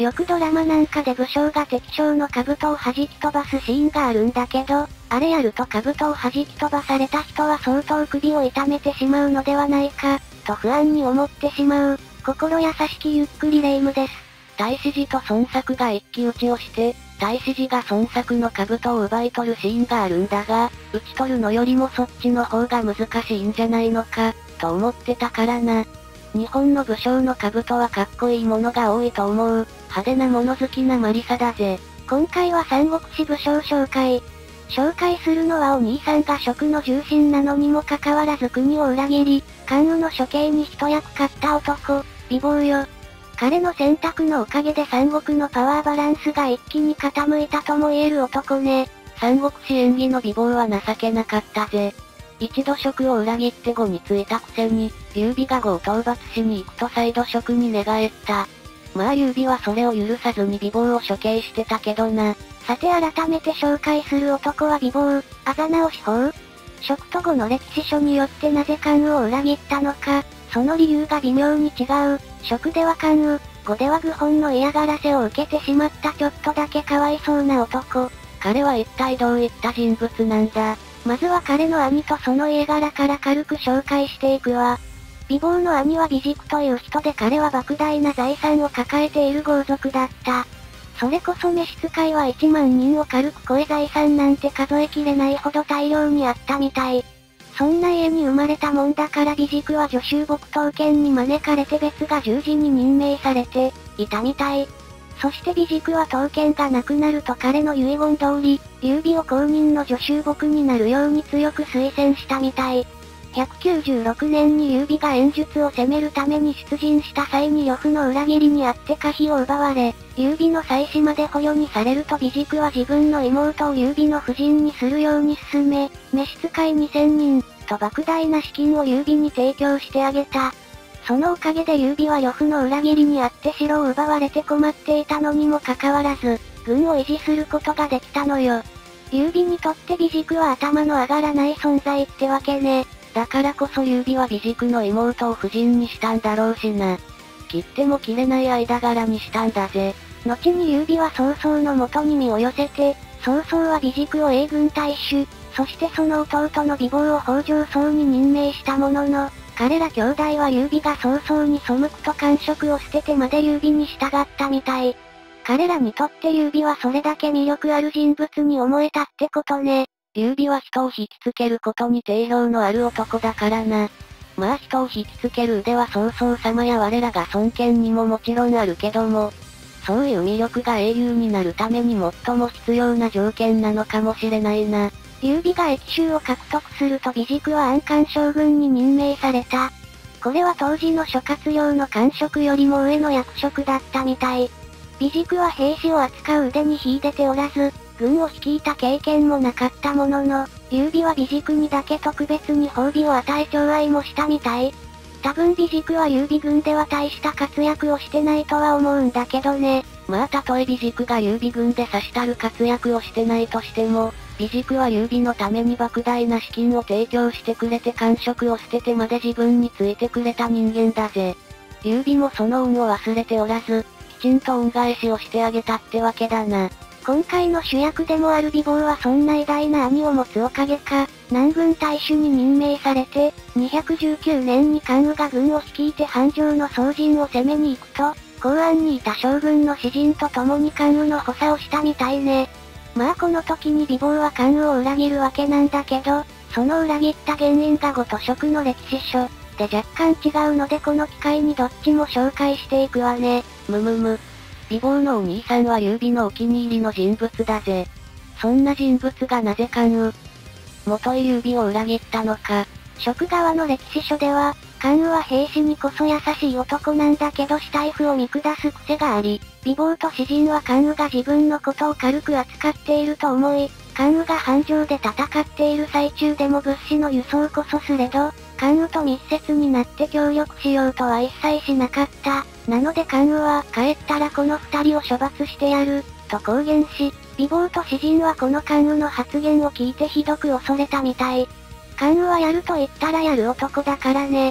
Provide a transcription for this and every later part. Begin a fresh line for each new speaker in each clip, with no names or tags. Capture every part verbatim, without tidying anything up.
よくドラマなんかで武将が敵将の兜を弾き飛ばすシーンがあるんだけど、あれやると兜を弾き飛ばされた人は相当首を痛めてしまうのではないか、と不安に思ってしまう、心優しきゆっくりレ夢ムです。太子寺と孫作が一騎打ちをして、太子寺が孫作の兜を奪い取るシーンがあるんだが、打ち取るのよりもそっちの方が難しいんじゃないのか、と思ってたからな。日本の武将の兜はかっこいいものが多いと思う。派手なもの好きなマリサだぜ。今回は三国志武将紹介。紹介するのはお兄さんが職の重臣なのにもかかわらず国を裏切り、関羽の処刑に一役買った男、美貌よ。彼の選択のおかげで三国のパワーバランスが一気に傾いたとも言える男ね。三国志演技の美貌は情けなかったぜ。一度職を裏切って後についたくせに、劉備が呉を討伐しに行くと再度職に寝返った。まあ劉備はそれを許さずに美貌を処刑してたけどな。さて改めて紹介する男は美貌、あざなお司法。職と呉の歴史書によってなぜ関羽を裏切ったのか、その理由が微妙に違う。職では関羽、呉では愚本の嫌がらせを受けてしまったちょっとだけかわいそうな男。彼は一体どういった人物なんだ。まずは彼の兄とその家柄から軽く紹介していくわ。美貌の兄は美塾という人で彼は莫大な財産を抱えている豪族だった。それこそ召使いはいちまんにんを軽く超え財産なんて数えきれないほど大量にあったみたい。そんな家に生まれたもんだから美塾は女囚木刀剣に招かれて別が十字に任命されていたみたい。そして美塾は刀剣がなくなると彼の遺言通り、劉備を公認の女囚木になるように強く推薦したみたい。ひゃくきゅうじゅうろくねんに劉備が演術を攻めるために出陣した際に呂布の裏切りにあって可否を奪われ、劉備の妻子まで捕虜にされると美塾は自分の妹を劉備の夫人にするように勧め、召使いにせんにん、と莫大な資金を劉備に提供してあげた。そのおかげで劉備は呂布の裏切りにあって城を奪われて困っていたのにもかかわらず、軍を維持することができたのよ。劉備にとって美塾は頭の上がらない存在ってわけね。だからこそ劉備は美塾の妹を夫人にしたんだろうしな。切っても切れない間柄にしたんだぜ。後に劉備は曹操の元に身を寄せて、曹操は美塾を英軍大衆、そしてその弟の美貌を北条曹に任命したものの、彼ら兄弟は劉備が曹操に背くと官職を捨ててまで劉備に従ったみたい。彼らにとって劉備はそれだけ魅力ある人物に思えたってことね。劉備は人を引きつけることに定評のある男だからな。まあ人を引きつける腕は曹操様や我らが孫権にももちろんあるけども、そういう魅力が英雄になるために最も必要な条件なのかもしれないな。劉備が益州を獲得すると美塾は安漢将軍に任命された。これは当時の諸葛亮の官職よりも上の役職だったみたい。美塾は兵士を扱う腕に秀でておらず、軍を率いた経験もなかったものの、劉備は美塾にだけ特別に褒美を与え寵愛もしたみたい。多分美塾は劉備軍では大した活躍をしてないとは思うんだけどね。まあたとえ美塾が劉備軍でさしたる活躍をしてないとしても、美塾は劉備のために莫大な資金を提供してくれて官職を捨ててまで自分についてくれた人間だぜ。劉備もその恩を忘れておらず、きちんと恩返しをしてあげたってわけだな。今回の主役でもある美貌はそんな偉大な兄を持つおかげか、南軍大主に任命されて、にひゃくじゅうきゅうねんに関羽が軍を率いて半城の総陣を攻めに行くと、公安にいた将軍の詩人と共に関羽の補佐をしたみたいね。まあこの時に美貌は関羽を裏切るわけなんだけど、その裏切った原因が呉と蜀の歴史書、で若干違うのでこの機会にどっちも紹介していくわね。むむむ。美貌のお兄さんは劉備のお気に入りの人物だぜ。そんな人物がなぜ関羽、元井劉備を裏切ったのか。蜀側の歴史書では、関羽は兵士にこそ優しい男なんだけど死体符を見下す癖があり、美貌と詩人は関羽が自分のことを軽く扱っていると思い、関羽が半城で戦っている最中でも物資の輸送こそすれど、関羽と密接になって協力しようとは一切しなかった。なので関羽は帰ったらこの二人を処罰してやる、と公言し、美貌と詩人はこの関羽の発言を聞いてひどく恐れたみたい。関羽はやると言ったらやる男だからね。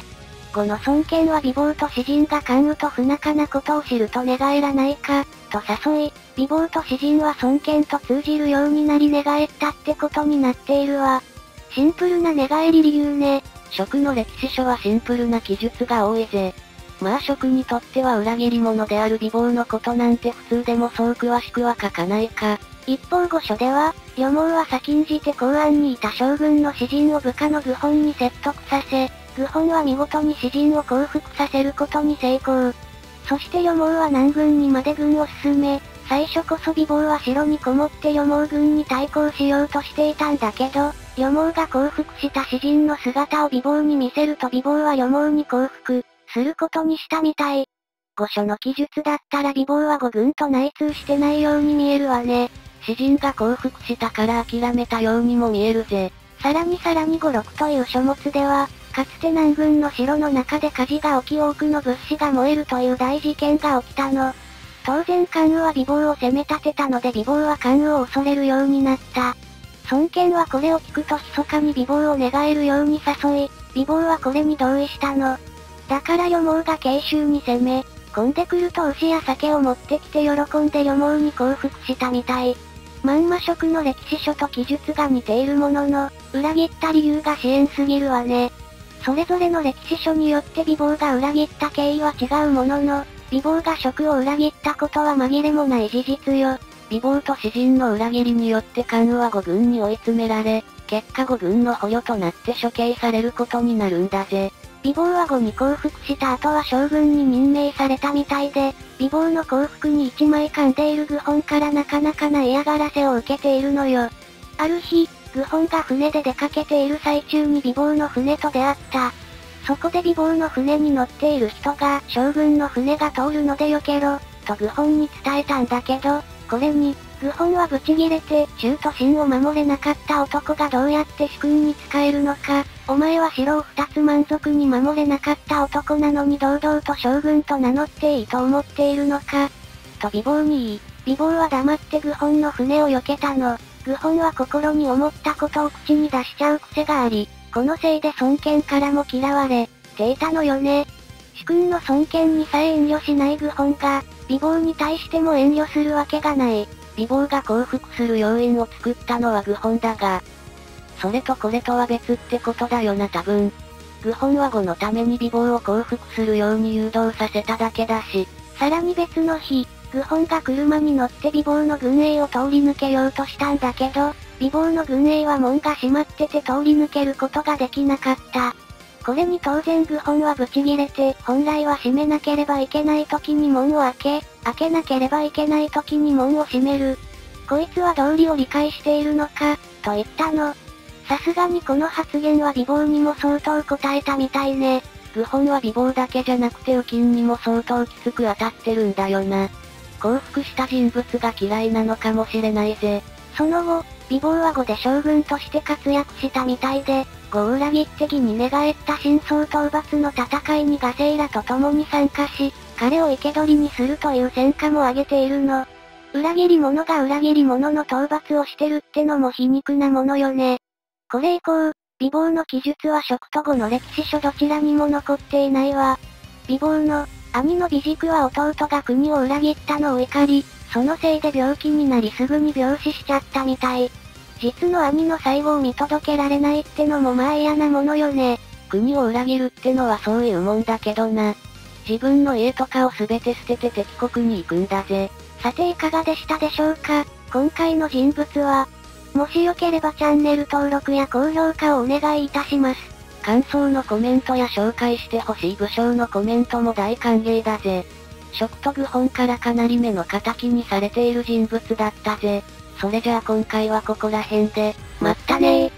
ごの孫権は美貌と詩人が関羽と不仲なことを知ると寝返らないか、と誘い、美貌と詩人は孫権と通じるようになり寝返ったってことになっているわ。シンプルな寝返り理由ね。
蜀の歴史書はシンプルな記述が多いぜ。まあ蜀にとっては裏切り者である美貌のことなんて普通でもそう詳しくは書かないか。
一方御書では、呂蒙は先んじて公安にいた将軍の詩人を部下の愚本に説得させ、愚本は見事に詩人を降伏させることに成功。そして呂蒙は南軍にまで軍を進め、最初こそ美貌は城にこもって呂蒙軍に対抗しようとしていたんだけど、呂蒙が降伏した詩人の姿を美貌に見せると美貌は呂蒙に降伏することにしたみたい。御書の記述だったら美貌は五軍と内通してないように見えるわね。
詩人が降伏したから諦めたようにも見えるぜ。
さらにさらに五六という書物では、かつて南軍の城の中で火事が起き多くの物資が燃えるという大事件が起きたの。当然関羽は美貌を責め立てたので美貌は関羽を恐れるようになった。孫権はこれを聞くと密かに美貌を寝返るように誘い、美貌はこれに同意したの。だから呂蒙が慶州に攻め、込んでくると牛や酒を持ってきて喜んで呂蒙に降伏したみたい。まんま蜀の歴史書と記述が似ているものの、裏切った理由が支援すぎるわね。それぞれの歴史書によって美貌が裏切った経緯は違うものの、美貌が蜀を裏切ったことは紛れもない事実よ。
美貌と詩人の裏切りによって関羽は五軍に追い詰められ、結果五軍の捕虜となって処刑されることになるんだぜ。
美貌は後に降伏した後は将軍に任命されたみたいで、美貌の降伏に一枚噛んでいる愚本からなかなかな嫌がらせを受けているのよ。ある日、愚本が船で出かけている最中に美貌の船と出会った。そこで美貌の船に乗っている人が将軍の船が通るので避けろ、と愚本に伝えたんだけど、これに、愚本はブチギレて、忠と信を守れなかった男がどうやって主君に仕えるのか、お前は城を二つ満足に守れなかった男なのに堂々と将軍と名乗っていいと思っているのか、と美貌に言い、美貌は黙って愚本の船を避けたの。愚本は心に思ったことを口に出しちゃう癖があり、このせいで孫権からも嫌われていたのよね。主君の孫権にさえ遠慮しない愚本が、美貌に対しても遠慮するわけがない。
美貌が降伏する要因を作ったのは愚本だが、それとこれとは別ってことだよな多分。愚本は後のために美貌を降伏するように誘導させただけだし。
さらに別の日、愚本が車に乗って美貌の軍営を通り抜けようとしたんだけど、美貌の軍営は門が閉まってて通り抜けることができなかった。これに当然愚本はブチギレて、本来は閉めなければいけない時に門を開け、開けなければいけない時に門を閉める。こいつは道理を理解しているのか、と言ったの。さすがにこの発言は美貌にも相当答えたみたいね。
愚本は美貌だけじゃなくて右近にも相当きつく当たってるんだよな。降伏した人物が嫌いなのかもしれないぜ。
その後、美貌は後で将軍として活躍したみたいで、後を裏切って義に寝返った真相討伐の戦いにガセイラと共に参加し、彼を生け捕りにするという戦果も挙げているの。裏切り者が裏切り者の討伐をしてるってのも皮肉なものよね。これ以降、美貌の記述は蜀と後の歴史書どちらにも残っていないわ。美貌の兄の美軸は弟が国を裏切ったのを怒り、そのせいで病気になりすぐに病死しちゃったみたい。実の兄の最後を見届けられないってのもまあ嫌なものよね。
国を裏切るってのはそういうもんだけどな。自分の家とかを全て捨てて敵国に行くんだぜ。
さていかがでしたでしょうか。今回の人物は、もしよければチャンネル登録や高評価をお願いいたします。
感想のコメントや紹介してほしい武将のコメントも大歓迎だぜ。蜀と愚本からかなり目の敵にされている人物だったぜ。それじゃあ今回はここら辺で、
まったねー。